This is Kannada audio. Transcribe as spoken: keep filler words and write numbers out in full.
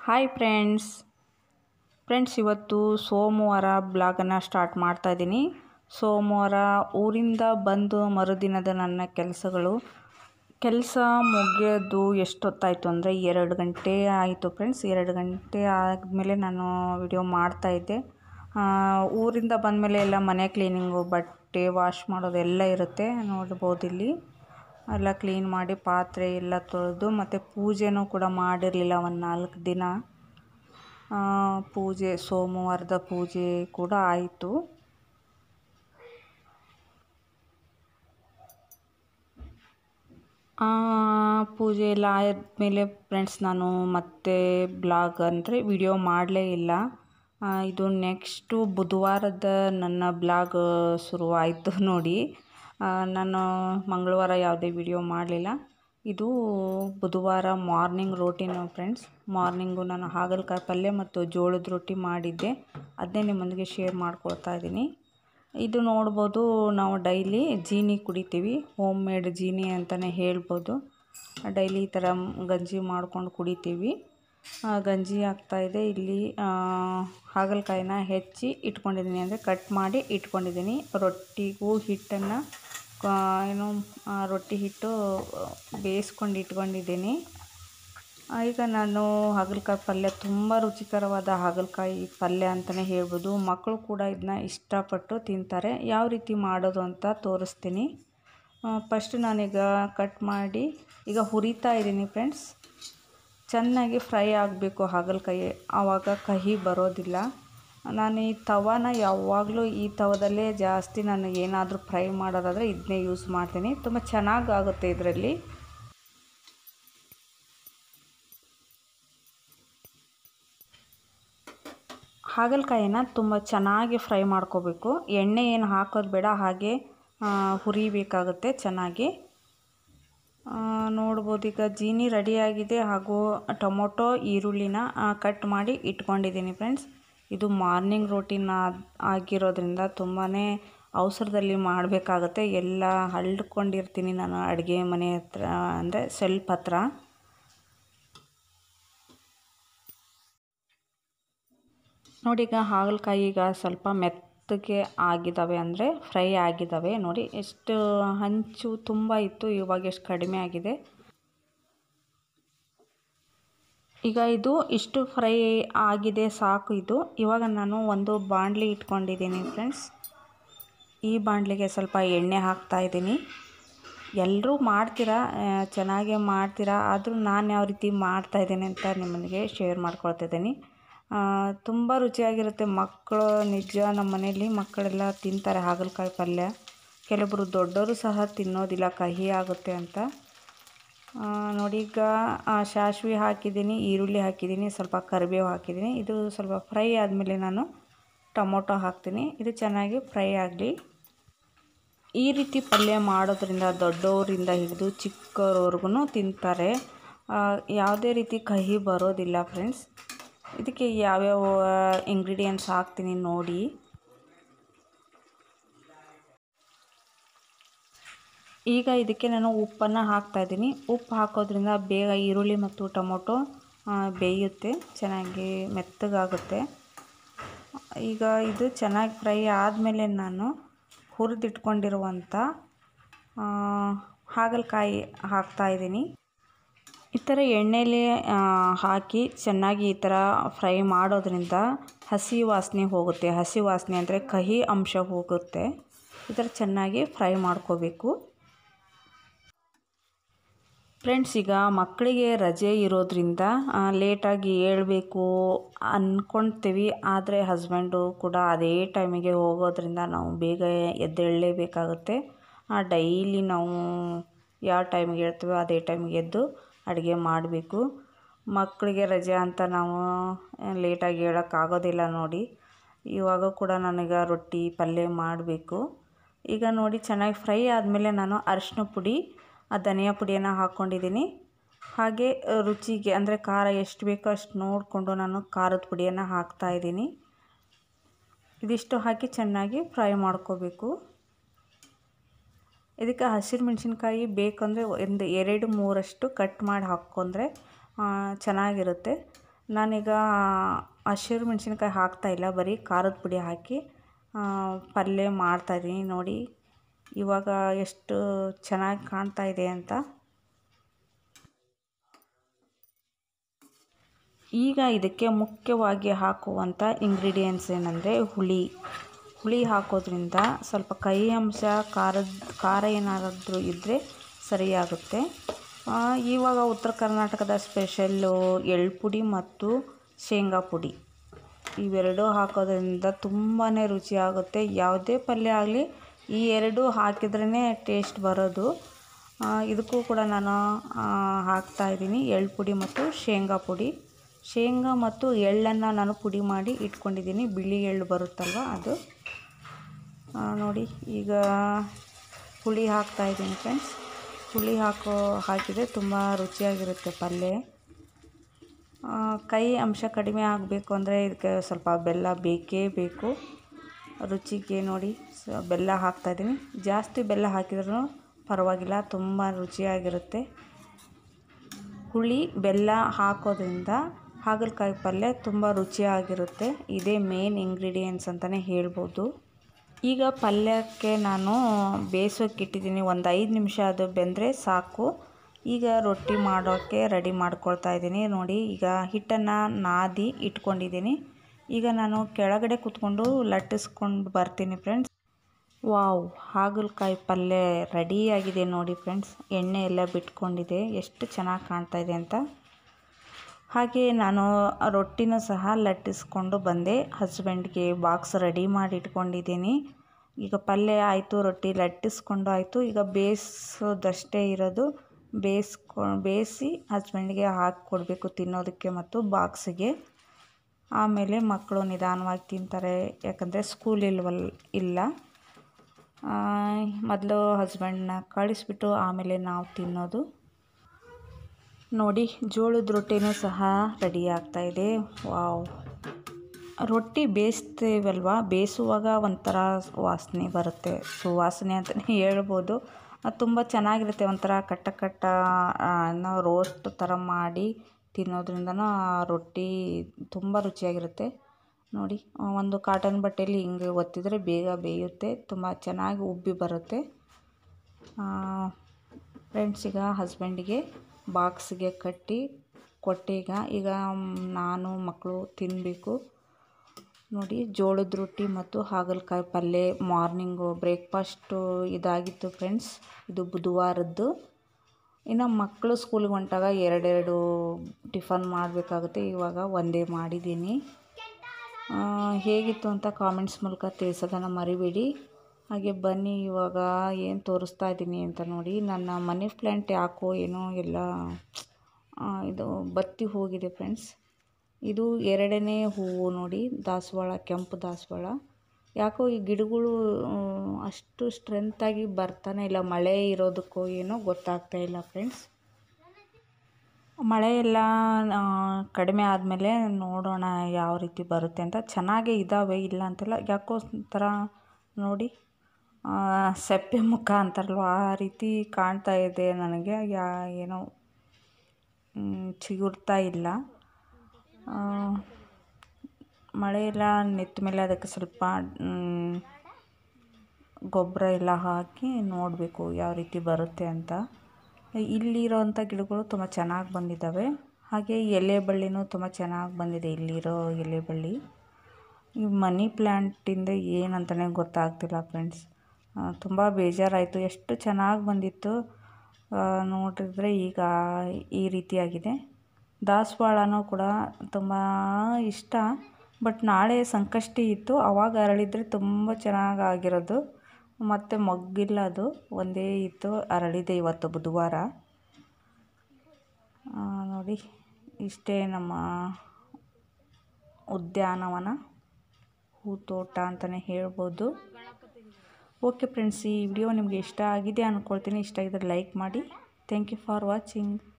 ಹಾಯ್ ಫ್ರೆಂಡ್ಸ್ ಫ್ರೆಂಡ್ಸ್ ಇವತ್ತು ಸೋಮವಾರ ಬ್ಲಾಗನ್ನು ಸ್ಟಾರ್ಟ್ ಮಾಡ್ತಾ ಇದ್ದೀನಿ. ಸೋಮವಾರ ಊರಿಂದ ಬಂದು ಮರುದಿನದ ನನ್ನ ಕೆಲಸಗಳು ಕೆಲಸ ಮುಗಿಯೋದು ಎಷ್ಟೊತ್ತಾಯಿತು ಅಂದರೆ ಎರಡು ಗಂಟೆ ಆಯಿತು ಫ್ರೆಂಡ್ಸ್. ಎರಡು ಗಂಟೆ ಆದಮೇಲೆ ನಾನು ವಿಡಿಯೋ ಮಾಡ್ತಾಯಿದ್ದೆ. ಊರಿಂದ ಬಂದಮೇಲೆ ಎಲ್ಲ ಮನೆ ಕ್ಲೀನಿಂಗು, ಬಟ್ಟೆ ವಾಶ್ ಮಾಡೋದು ಎಲ್ಲ ಇರುತ್ತೆ. ನೋಡ್ಬೋದು ಇಲ್ಲಿ ಎಲ್ಲ ಕ್ಲೀನ್ ಮಾಡಿ ಪಾತ್ರೆ ಎಲ್ಲ ತೊಳೆದು ಮತ್ತು ಪೂಜೆನೂ ಕೂಡ ಮಾಡಿರಲಿಲ್ಲ ಒಂದು ನಾಲ್ಕು ದಿನ. ಪೂಜೆ ಸೋಮವಾರದ ಪೂಜೆ ಕೂಡ ಆಯಿತು. ಪೂಜೆ ಎಲ್ಲ ಆದಮೇಲೆ ಫ್ರೆಂಡ್ಸ್ ನಾನು ಮತ್ತೆ ಬ್ಲಾಗ್ ಅಂದರೆ ವಿಡಿಯೋ ಮಾಡಲೇ ಇಲ್ಲ. ಇದು ನೆಕ್ಸ್ಟು ಬುಧವಾರದ ನನ್ನ ಬ್ಲಾಗ್ ಶುರುವಾಯಿತು ನೋಡಿ. ನಾನು ಮಂಗಳವಾರ ಯಾವುದೇ ವಿಡಿಯೋ ಮಾಡಲಿಲ್ಲ. ಇದು ಬುಧವಾರ ಮಾರ್ನಿಂಗ್ ರೋಟಿನು ಫ್ರೆಂಡ್ಸ್. ಮಾರ್ನಿಂಗು ನಾನು ಹಾಗಲಕಾಯಿ ಪಲ್ಯ ಮತ್ತು ಜೋಳದ ರೊಟ್ಟಿ ಮಾಡಿದ್ದೆ, ಅದನ್ನೇ ನಿಮ್ಮೊಂದಿಗೆ ಶೇರ್ ಮಾಡ್ಕೊಳ್ತಾ ಇದ್ದೀನಿ. ಇದು ನೋಡ್ಬೋದು, ನಾವು ಡೈಲಿ ಜೀನಿ ಕುಡಿತೀವಿ, ಹೋಮ್ ಮೇಡ್ ಜೀನಿ ಅಂತಲೇ ಹೇಳ್ಬೋದು. ಡೈಲಿ ಈ ಥರ ಗಂಜಿ ಮಾಡ್ಕೊಂಡು ಕುಡಿತೀವಿ. ಗಂಜಿ ಆಗ್ತಾಯಿದೆ. ಇಲ್ಲಿ ಹಾಗಲಕಾಯಿನ ಹೆಚ್ಚಿ ಇಟ್ಕೊಂಡಿದ್ದೀನಿ, ಅಂದರೆ ಕಟ್ ಮಾಡಿ ಇಟ್ಕೊಂಡಿದ್ದೀನಿ. ರೊಟ್ಟಿಗೂ ಹಿಟ್ಟನ್ನು ಏನು ರೊಟ್ಟಿ ಹಿಟ್ಟು ಬೇಯಿಸ್ಕೊಂಡು ಇಟ್ಕೊಂಡಿದ್ದೀನಿ. ಈಗ ನಾನು ಹಾಗಲಕಾಯಿ ಪಲ್ಯ ತುಂಬ ರುಚಿಕರವಾದ ಹಾಗಲಕಾಯಿ ಪಲ್ಯ ಅಂತಲೇ ಹೇಳ್ಬೋದು. ಮಕ್ಕಳು ಕೂಡ ಇದನ್ನ ಇಷ್ಟಪಟ್ಟು ತಿಂತಾರೆ. ಯಾವ ರೀತಿ ಮಾಡೋದು ಅಂತ ತೋರಿಸ್ತೀನಿ. ಫಸ್ಟ್ ನಾನೀಗ ಕಟ್ ಮಾಡಿ ಈಗ ಹುರಿತಾ ಇದ್ದೀನಿ ಫ್ರೆಂಡ್ಸ್. ಚೆನ್ನಾಗಿ ಫ್ರೈ ಆಗಬೇಕು ಹಾಗಲಕಾಯಿ, ಆವಾಗ ಕಹಿ ಬರೋದಿಲ್ಲ. ನಾನು ಈ ತವಾನ ಯಾವಾಗಲೂ ಈ ತವದಲ್ಲೇ ಜಾಸ್ತಿ ನಾನು ಏನಾದರೂ ಫ್ರೈ ಮಾಡೋದಾದರೆ ಇದನ್ನೇ ಯೂಸ್ ಮಾಡ್ತೀನಿ. ತುಂಬ ಚೆನ್ನಾಗಿ ಆಗುತ್ತೆ ಇದರಲ್ಲಿ. ಹಾಗಲಕಾಯಿನ ತುಂಬ ಚೆನ್ನಾಗಿ ಫ್ರೈ ಮಾಡ್ಕೋಬೇಕು. ಎಣ್ಣೆ ಏನು ಹಾಕೋದು ಬೇಡ, ಹಾಗೆ ಹುರಿಬೇಕಾಗುತ್ತೆ ಚೆನ್ನಾಗಿ. ನೋಡ್ಬೋದು ಈಗ ಜೀನಿ ರೆಡಿಯಾಗಿದೆ. ಹಾಗೂ ಟೊಮೊಟೊ ಈರುಳ್ಳಿನ ಕಟ್ ಮಾಡಿ ಇಟ್ಕೊಂಡಿದ್ದೀನಿ ಫ್ರೆಂಡ್ಸ್. ಇದು ಮಾರ್ನಿಂಗ್ ರೋಟಿನ ಆಗಿರೋದ್ರಿಂದ ತುಂಬಾ ಅವಸರದಲ್ಲಿ ಮಾಡಬೇಕಾಗತ್ತೆ. ಎಲ್ಲ ಹಳ್ಕೊಂಡಿರ್ತೀನಿ ನಾನು ಅಡುಗೆ ಮನೆ ಹತ್ರ, ಅಂದರೆ ಸ್ವಲ್ಪ ಹತ್ರ. ನೋಡಿ ಈಗ ಹಾಗಲಕಾಯಿ ಈಗ ಸ್ವಲ್ಪ ಮೆತ್ತಗೆ ಆಗಿದ್ದಾವೆ, ಅಂದರೆ ಫ್ರೈ ಆಗಿದ್ದಾವೆ. ನೋಡಿ ಎಷ್ಟು ಹಂಚು ತುಂಬ ಇತ್ತು, ಇವಾಗ ಎಷ್ಟು ಕಡಿಮೆ ಆಗಿದೆ. ಈಗ ಇದು ಇಷ್ಟು ಫ್ರೈ ಆಗಿದೆ, ಸಾಕು ಇದು. ಇವಾಗ ನಾನು ಒಂದು ಬಾಣಲಿ ಇಟ್ಕೊಂಡಿದ್ದೀನಿ ಫ್ರೆಂಡ್ಸ್. ಈ ಬಾಣಲಿಗೆ ಸ್ವಲ್ಪ ಎಣ್ಣೆ ಹಾಕ್ತಾಯಿದ್ದೀನಿ. ಎಲ್ಲರೂ ಮಾಡ್ತೀರಾ, ಚೆನ್ನಾಗೇ ಮಾಡ್ತೀರಾ, ಆದರೂ ನಾನು ಯಾವ ರೀತಿ ಮಾಡ್ತಾಯಿದ್ದೀನಿ ಅಂತ ನಿಮ್ಮನಿಗೆ ಶೇರ್ ಮಾಡ್ಕೊಳ್ತಿದ್ದೀನಿ. ತುಂಬ ರುಚಿಯಾಗಿರುತ್ತೆ. ಮಕ್ಕಳು ನಿಜ ನಮ್ಮ ಮನೆಯಲ್ಲಿ ಮಕ್ಕಳೆಲ್ಲ ತಿಂತಾರೆ ಹಾಗಲಕಾಯಿ ಪಲ್ಯ. ಕೆಲವೊಬ್ಬರು ದೊಡ್ಡವರು ಸಹ ತಿನ್ನೋದಿಲ್ಲ, ಕಹಿ ಆಗುತ್ತೆ ಅಂತ. ನೋಡಿ ಈಗ ಸಾಸಿವೆ ಹಾಕಿದ್ದೀನಿ, ಈರುಳ್ಳಿ ಹಾಕಿದ್ದೀನಿ, ಸ್ವಲ್ಪ ಕರಿಬೇವು ಹಾಕಿದ್ದೀನಿ. ಇದು ಸ್ವಲ್ಪ ಫ್ರೈ ಆದಮೇಲೆ ನಾನು ಟೊಮೊಟೊ ಹಾಕ್ತೀನಿ. ಇದು ಚೆನ್ನಾಗಿ ಫ್ರೈ ಆಗಲಿ. ಈ ರೀತಿ ಪಲ್ಯ ಮಾಡೋದ್ರಿಂದ ದೊಡ್ಡವರಿಂದ ಹಿಡಿದು ಚಿಕ್ಕವರವರೆಗೂ ತಿಂತಾರೆ. ಯಾವುದೇ ರೀತಿ ಕಹಿ ಬರೋದಿಲ್ಲ ಫ್ರೆಂಡ್ಸ್. ಇದಕ್ಕೆ ಯಾವ್ಯಾವ ಇಂಗ್ರೀಡಿಯೆಂಟ್ಸ್ ಹಾಕ್ತೀನಿ ನೋಡಿ. ಈಗ ಇದಕ್ಕೆ ನಾನು ಉಪ್ಪನ್ನು ಹಾಕ್ತಾಯಿದ್ದೀನಿ. ಉಪ್ಪು ಹಾಕೋದ್ರಿಂದ ಬೇಗ ಈರುಳ್ಳಿ ಮತ್ತು ಟೊಮೊಟೊ ಬೇಯುತ್ತೆ, ಚೆನ್ನಾಗಿ ಮೆತ್ತಗಾಗುತ್ತೆ. ಈಗ ಇದು ಚೆನ್ನಾಗಿ ಫ್ರೈ ಆದಮೇಲೆ ನಾನು ಹುರಿದಿಟ್ಕೊಂಡಿರುವಂಥ ಹಾಗಲಕಾಯಿ ಹಾಕ್ತಾಯಿದ್ದೀನಿ. ಈ ಥರ ಎಣ್ಣೆಲಿ ಹಾಕಿ ಚೆನ್ನಾಗಿ ಈ ಥರ ಫ್ರೈ ಮಾಡೋದ್ರಿಂದ ಹಸಿ ವಾಸನೆ ಹೋಗುತ್ತೆ. ಹಸಿ ವಾಸನೆ ಅಂದರೆ ಕಹಿ ಅಂಶ ಹೋಗುತ್ತೆ. ಈ ಥರ ಚೆನ್ನಾಗಿ ಫ್ರೈ ಮಾಡ್ಕೋಬೇಕು ಫ್ರೆಂಡ್ಸ್. ಈಗ ಮಕ್ಕಳಿಗೆ ರಜೆ ಇರೋದ್ರಿಂದ ಲೇಟಾಗಿ ಏಳಬೇಕು ಅಂದ್ಕೊಳ್ತೀವಿ, ಆದರೆ ಹಸ್ಬೆಂಡು ಕೂಡ ಅದೇ ಟೈಮಿಗೆ ಹೋಗೋದ್ರಿಂದ ನಾವು ಬೇಗ ಎದ್ದೇಳಲೇಬೇಕಾಗುತ್ತೆ. ಡೈಲಿ ನಾವು ಯಾವ ಟೈಮಿಗೆ ಹೇಳ್ತೀವೋ ಅದೇ ಟೈಮಿಗೆ ಎದ್ದು ಅಡುಗೆ ಮಾಡಬೇಕು. ಮಕ್ಕಳಿಗೆ ರಜೆ ಅಂತ ನಾವು ಲೇಟಾಗಿ ಹೇಳೋಕ್ಕಾಗೋದಿಲ್ಲ ನೋಡಿ. ಇವಾಗ ಕೂಡ ನನಗೆ ರೊಟ್ಟಿ ಪಲ್ಯ ಮಾಡಬೇಕು. ಈಗ ನೋಡಿ ಚೆನ್ನಾಗಿ ಫ್ರೈ ಆದಮೇಲೆ ನಾನು ಅರಿಶಿನ ಪುಡಿ, ಧನಿಯಾ ಪುಡಿಯನ್ನು ಹಾಕ್ಕೊಂಡಿದ್ದೀನಿ. ಹಾಗೆ ರುಚಿಗೆ ಅಂದರೆ ಖಾರ ಎಷ್ಟು ಬೇಕೋ ಅಷ್ಟು ನೋಡಿಕೊಂಡು ನಾನು ಖಾರದ ಪುಡಿಯನ್ನು ಹಾಕ್ತಾಯಿದ್ದೀನಿ. ಇದಿಷ್ಟು ಹಾಕಿ ಚೆನ್ನಾಗಿ ಫ್ರೈ ಮಾಡ್ಕೋಬೇಕು. ಇದಕ್ಕೆ ಹಸಿರು ಮೆಣಸಿನ್ಕಾಯಿ ಬೇಕಂದರೆ ಒಂದು ಎರಡು ಮೂರಷ್ಟು ಕಟ್ ಮಾಡಿ ಹಾಕ್ಕೊಂಡ್ರೆ ಚೆನ್ನಾಗಿರುತ್ತೆ. ನಾನೀಗ ಹಸಿರು ಮೆಣಸಿನ್ಕಾಯಿ ಹಾಕ್ತಾಯಿಲ್ಲ, ಬರೀ ಖಾರದ ಪುಡಿ ಹಾಕಿ ಪಲ್ಯ ಮಾಡ್ತಾಯಿದ್ದೀನಿ ನೋಡಿ. ಇವಾಗ ಎಷ್ಟು ಚೆನ್ನಾಗಿ ಕಾಣ್ತಾ ಇದೆ ಅಂತ. ಈಗ ಇದಕ್ಕೆ ಮುಖ್ಯವಾಗಿ ಹಾಕುವಂಥ ಇಂಗ್ರೀಡಿಯೆಂಟ್ಸ್ ಏನಂದರೆ ಹುಳಿ. ಹುಳಿ ಹಾಕೋದ್ರಿಂದ ಸ್ವಲ್ಪ ಕಹಿ ಅಂಶ, ಖಾರದ ಖಾರ ಏನಾದರೂ ಇದ್ದರೆ ಸರಿಯಾಗುತ್ತೆ. ಇವಾಗ ಉತ್ತರ ಕರ್ನಾಟಕದ ಸ್ಪೆಷಲ್ಲು ಎಳ್ಳು ಪುಡಿ ಮತ್ತು ಶೇಂಗಾ ಪುಡಿ, ಇವೆರಡೂ ಹಾಕೋದ್ರಿಂದ ತುಂಬಾ ರುಚಿಯಾಗುತ್ತೆ. ಯಾವುದೇ ಪಲ್ಯ ಆಗಲಿ ಈ ಎರಡು ಹಾಕಿದ್ರೇ ಟೇಸ್ಟ್ ಬರೋದು. ಇದಕ್ಕೂ ಕೂಡ ನಾನು ಹಾಕ್ತಾಯಿದ್ದೀನಿ ಎಳ್ಳು ಪುಡಿ ಮತ್ತು ಶೇಂಗಾ ಪುಡಿ. ಶೇಂಗಾ ಮತ್ತು ಎಳ್ಳನ್ನು ನಾನು ಪುಡಿ ಮಾಡಿ ಇಟ್ಕೊಂಡಿದ್ದೀನಿ, ಬಿಳಿ ಎಳ್ಳು ಬರುತ್ತಲ್ವ ಅದು. ನೋಡಿ ಈಗ ಹುಳಿ ಹಾಕ್ತಾಯಿದ್ದೀನಿ ಫ್ರೆಂಡ್ಸ್. ಹುಳಿ ಹಾಕೋ ಹಾಕಿದರೆ ತುಂಬ ರುಚಿಯಾಗಿರುತ್ತೆ ಪಲ್ಯ. ಕಹಿ ಅಂಶ ಕಡಿಮೆ ಆಗಬೇಕು ಅಂದರೆ ಇದಕ್ಕೆ ಸ್ವಲ್ಪ ಬೆಲ್ಲ ಬೇಕೇ ಬೇಕು ರುಚಿಗೆ. ನೋಡಿ ಬೆಲ್ಲ ಹಾಕ್ತಾಯಿದ್ದೀನಿ. ಜಾಸ್ತಿ ಬೆಲ್ಲ ಹಾಕಿದ್ರೂ ಪರವಾಗಿಲ್ಲ, ತುಂಬ ರುಚಿಯಾಗಿರುತ್ತೆ. ಹುಳಿ ಬೆಲ್ಲ ಹಾಕೋದ್ರಿಂದ ಹಾಗಲಕಾಯಿ ಪಲ್ಯ ತುಂಬ ರುಚಿಯಾಗಿರುತ್ತೆ. ಇದೇ ಮೇನ್ ಇಂಗ್ರೀಡಿಯೆಂಟ್ಸ್ ಅಂತಲೇ ಹೇಳ್ಬೋದು. ಈಗ ಪಲ್ಯಕ್ಕೆ ನಾನು ಬೇಯಿಸೋಕೆ ಇಟ್ಟಿದ್ದೀನಿ. ಒಂದು ಐದು ನಿಮಿಷ ಅದು ಬೆಂದರೆ ಸಾಕು. ಈಗ ರೊಟ್ಟಿ ಮಾಡೋಕ್ಕೆ ರೆಡಿ ಮಾಡ್ಕೊಳ್ತಾ ಇದ್ದೀನಿ. ನೋಡಿ ಈಗ ಹಿಟ್ಟನ್ನು ನಾದಿ ಇಟ್ಕೊಂಡಿದ್ದೀನಿ. ಈಗ ನಾನು ಕೆಳಗಡೆ ಕೂತ್ಕೊಂಡು ಲಟ್ಟಿಸ್ಕೊಂಡು ಬರ್ತೀನಿ ಫ್ರೆಂಡ್ಸ್. ವಾವ್, ಹಾಗಲಕಾಯಿ ಪಲ್ಯ ರೆಡಿಯಾಗಿದೆ ನೋಡಿ ಫ್ರೆಂಡ್ಸ್. ಎಣ್ಣೆ ಎಲ್ಲ ಬಿಟ್ಕೊಂಡಿದೆ, ಎಷ್ಟು ಚೆನ್ನಾಗಿ ಕಾಣ್ತಾ ಇದೆ ಅಂತ. ಹಾಗೆ ನಾನು ರೊಟ್ಟಿನೂ ಸಹ ಲಟ್ಟಿಸ್ಕೊಂಡು ಬಂದೆ. ಹಸ್ಬೆಂಡ್ಗೆ ಬಾಕ್ಸ್ ರೆಡಿ ಮಾಡಿ ಇಟ್ಕೊಂಡಿದ್ದೀನಿ. ಈಗ ಪಲ್ಯ ಆಯಿತು, ರೊಟ್ಟಿ ಲಟ್ಟಿಸ್ಕೊಂಡು ಆಯಿತು. ಈಗ ಬೇಯಿಸೋದಷ್ಟೇ ಇರೋದು. ಬೇಯಿಸ್ಕೊ ಬೇಯಿಸಿ ಹಸ್ಬೆಂಡ್ಗೆ ಹಾಕಿ ಕೊಡಬೇಕು ತಿನ್ನೋದಕ್ಕೆ ಮತ್ತು ಬಾಕ್ಸಿಗೆ. ಆಮೇಲೆ ಮಕ್ಕಳು ನಿಧಾನವಾಗಿ ತಿಂತಾರೆ, ಯಾಕಂದರೆ ಸ್ಕೂಲ್ ಇಲ್ವಲ್ಲ ಇಲ್ಲ ಮೊದಲು ಹಸ್ಬೆಂಡನ್ನ ಕಳಿಸ್ಬಿಟ್ಟು ಆಮೇಲೆ ನಾವು ತಿನ್ನೋದು. ನೋಡಿ ಜೋಳದ ರೊಟ್ಟಿನೂ ಸಹ ರೆಡಿ ಆಗ್ತಾಯಿದೆ. ವಾವ್, ರೊಟ್ಟಿ ಬೇಯಿಸ್ತೀವಲ್ವ, ಬೇಯಿಸುವಾಗ ಒಂಥರ ವಾಸನೆ ಬರುತ್ತೆ, ಸುವಾಸನೆ ಅಂತಲೇ ಹೇಳ್ಬೋದು. ಅದು ತುಂಬ ಚೆನ್ನಾಗಿರುತ್ತೆ. ಒಂಥರ ಕಟ್ಟ ಕಟ್ಟ ನಾವು ರೋಸ್ಟ್ ಥರ ಮಾಡಿ ತಿನ್ನೋದ್ರಿಂದನೂ ರೊಟ್ಟಿ ತುಂಬ ರುಚಿಯಾಗಿರುತ್ತೆ. ನೋಡಿ ಒಂದು ಕಾಟನ್ ಬಟ್ಟೆಯಲ್ಲಿ ಹಿಂಗೆ ಒತ್ತಿದರೆ ಬೇಗ ಬೇಯುತ್ತೆ, ತುಂಬ ಚೆನ್ನಾಗಿ ಉಬ್ಬಿ ಬರುತ್ತೆ ಫ್ರೆಂಡ್ಸ್. ಈಗ ಹಸ್ಬೆಂಡಿಗೆ ಬಾಕ್ಸಿಗೆ ಕಟ್ಟಿ ಕೊಟ್ಟೀಗ ಈಗ ನಾನು ಮಕ್ಕಳು ತಿನ್ನಬೇಕು. ನೋಡಿ ಜೋಳದ ರೊಟ್ಟಿ ಮತ್ತು ಹಾಗಲಕಾಯಿ ಪಲ್ಯ ಮಾರ್ನಿಂಗು ಬ್ರೇಕ್ಫಾಸ್ಟು ಇದಾಗಿತ್ತು ಫ್ರೆಂಡ್ಸ್. ಇದು ಬುಧವಾರದ್ದು. ಇನ್ನು ಮಕ್ಕಳು ಸ್ಕೂಲಿಗೆ ಹೊಂಟಾಗ ಎರಡೆರಡು ಟಿಫನ್ ಮಾಡಬೇಕಾಗುತ್ತೆ. ಇವಾಗ ಒಂದೇ ಮಾಡಿದ್ದೀನಿ. ಹೇಗಿತ್ತು ಅಂತ ಕಾಮೆಂಟ್ಸ್ ಮೂಲಕ ತಿಳಿಸೋದನ್ನು ಮರಿಬೇಡಿ. ಹಾಗೆ ಬನ್ನಿ ಇವಾಗ ಏನು ತೋರಿಸ್ತಾ ಇದ್ದೀನಿ ಅಂತ ನೋಡಿ. ನನ್ನ ಮನಿ ಪ್ಲ್ಯಾಂಟ್ ಯಾಕೋ ಏನೋ ಎಲ್ಲ ಇದು ಬತ್ತಿ ಹೋಗಿದೆ ಫ್ರೆಂಡ್ಸ್. ಇದು ಎರಡನೇ ಹೂವು ನೋಡಿ, ದಾಸವಾಳ, ಕೆಂಪು ದಾಸವಾಳ. ಯಾಕೋ ಈ ಗಿಡಗಳು ಅಷ್ಟು ಸ್ಟ್ರೆಂತಾಗಿ ಬರ್ತಾನೆ ಇಲ್ಲ, ಮಳೆ ಇರೋದಕ್ಕೋ ಏನೋ ಗೊತ್ತಾಗ್ತಾ ಇಲ್ಲ ಫ್ರೆಂಡ್ಸ್. ಮಳೆ ಎಲ್ಲ ಕಡಿಮೆ ಆದಮೇಲೆ ನೋಡೋಣ ಯಾವ ರೀತಿ ಬರುತ್ತೆ ಅಂತ. ಚೆನ್ನಾಗೇ ಇದ್ದಾವೆ, ಇಲ್ಲ ಅಂತೆಲ್ಲ. ಯಾಕೋ ಒಂಥರ ನೋಡಿ ಸೆಪ್ಪೆ ಮುಖ ಅಂತಾರಲ್ವ ಆ ರೀತಿ ಕಾಣ್ತಾ ಇದೆ ನನಗೆ. ಯಾ ಏನೋ ಚಿಗುರ್ತಾ ಇಲ್ಲ. ಮಳೆ ಎಲ್ಲ ನಿಂತ ಮೇಲೆ ಅದಕ್ಕೆ ಸ್ವಲ್ಪ ಗೊಬ್ಬರ ಎಲ್ಲ ಹಾಕಿ ನೋಡಬೇಕು ಯಾವ ರೀತಿ ಬರುತ್ತೆ ಅಂತ. ಇಲ್ಲಿರೋವಂಥ ಗಿಡಗಳು ತುಂಬ ಚೆನ್ನಾಗಿ ಬಂದಿದ್ದಾವೆ. ಹಾಗೆ ಎಲೆ ಬಳ್ಳಿನೂ ತುಂಬ ಚೆನ್ನಾಗಿ ಬಂದಿದೆ ಇಲ್ಲಿರೋ ಎಲೆ ಬಳ್ಳಿ. ಈ ಮನಿ ಪ್ಲ್ಯಾಂಟಿಂದ ಏನಂತಲೇ ಗೊತ್ತಾಗ್ತಿಲ್ಲ ಫ್ರೆಂಡ್ಸ್. ತುಂಬ ಬೇಜಾರಾಯಿತು, ಎಷ್ಟು ಚೆನ್ನಾಗಿ ಬಂದಿತ್ತು ನೋಡಿದ್ರೆ ಈಗ ಈ ರೀತಿಯಾಗಿದೆ. ದಾಸವಾಳನೂ ಕೂಡ ತುಂಬ ಇಷ್ಟ, ಬಟ್ ನಾಳೆ ಸಂಕಷ್ಟಿ ಇತ್ತು, ಆವಾಗ ಅರಳಿದರೆ ತುಂಬ ಚೆನ್ನಾಗಾಗಿರೋದು. ಮತ್ತು ಮೊಗ್ಗಿಲ್ಲ, ಅದು ಒಂದೇ ಇತ್ತು, ಅರಳಿದೆ ಇವತ್ತು ಬುಧವಾರ. ನೋಡಿ ಇಷ್ಟೇ ನಮ್ಮ ಉದ್ಯಾನವನ, ಹೂತೋಟ ಅಂತಲೇ ಹೇಳ್ಬೋದು. ಓಕೆ ಫ್ರೆಂಡ್ಸ್, ಈ ವಿಡಿಯೋ ನಿಮಗೆ ಇಷ್ಟ ಆಗಿದೆ ಅಂದ್ಕೊಳ್ತೀನಿ. ಇಷ್ಟ ಆಗಿದ್ರೆ ಲೈಕ್ ಮಾಡಿ. Thank you for watching.